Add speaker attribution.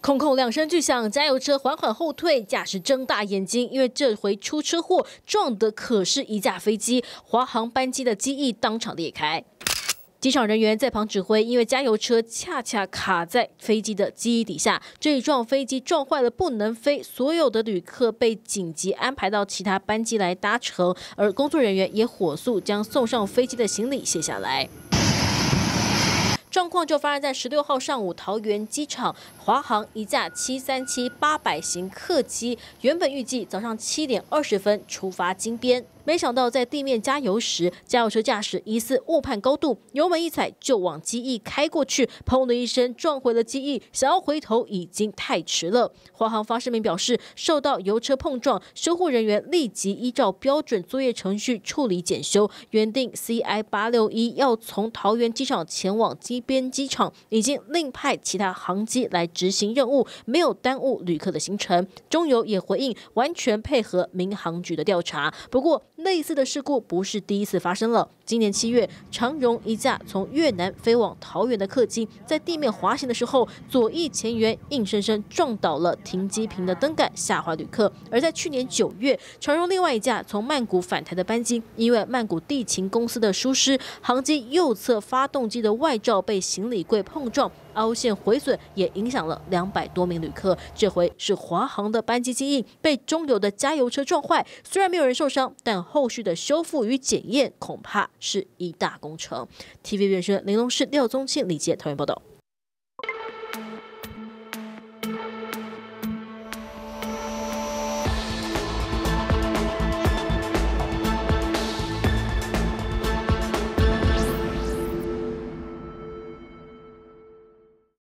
Speaker 1: 空空两声巨响，加油车缓缓后退，驾驶睁大眼睛，因为这回出车祸撞的可是一架飞机，华航班机的机翼当场裂开。机场人员在旁指挥，因为加油车恰恰卡在飞机的机翼底下，这一撞飞机撞坏了不能飞，所有的旅客被紧急安排到其他班机来搭乘，而工作人员也火速将送上飞机的行李卸下来。状况就发生在16号上午，桃园机场华航一架737-800型客机，原本预计早上7点20分出发金边，没想到在地面加油时，加油车驾驶疑似误判高度，油门一踩就往机翼开过去，砰的一声撞毁了机翼，想要回头已经太迟了。华航发声明表示，受到油车碰撞，修护人员立即依照标准作业程序处理检修，原定 CI861要从桃园机场前往金边机场，已经另派其他航机来执行任务，没有耽误旅客的行程。中油也回应完全配合民航局的调查，不过类似的事故不是第一次发生了。今年7月，长荣一架从越南飞往桃园的客机，在地面滑行的时候，左翼前缘硬生生撞倒了停机坪的灯杆，吓坏旅客。而在去年9月，长荣另外一架从曼谷返台的班机，因为曼谷地勤公司的疏失，航机右侧发动机的外罩被行李柜碰撞，凹陷毁损，也影响了200多名旅客。这回是华航的班机机翼被中油的加油车撞坏，虽然没有人受伤，但后续的修复与检验恐怕是一大工程。TVB 原声林龙世、廖宗庆、李杰桃园报道。